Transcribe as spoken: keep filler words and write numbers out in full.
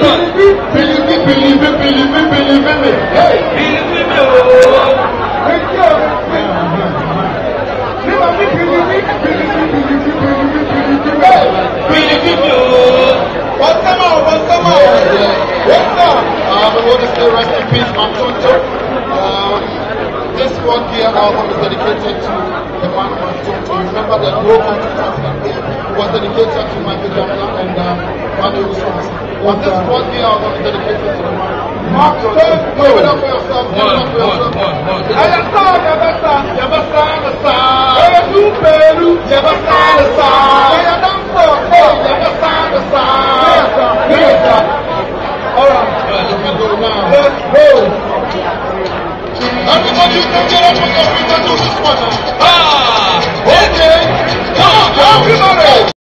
Believe me, believe me, believe me, believe me. Hey, believe me, oh. Thank you. Believe me, believe me, believe me, believe me, believe me, believe me. Hey, believe me, oh. What's up, what's up, what's up? Uh, we want to say rest in peace, Antonto. Um, this one here album is dedicated to the man Antonto. Remember that Grow Man two thousand eight was dedicated to Michael Jackson and um, Manu Songs. But this one here album is dedicated to the man Mark Stone. Give it up for yourself. Give it up for yourself. Ayasa, Yabasa, Yabasa, Yabasa. Peru, Peru, Yabasa, Yabasa.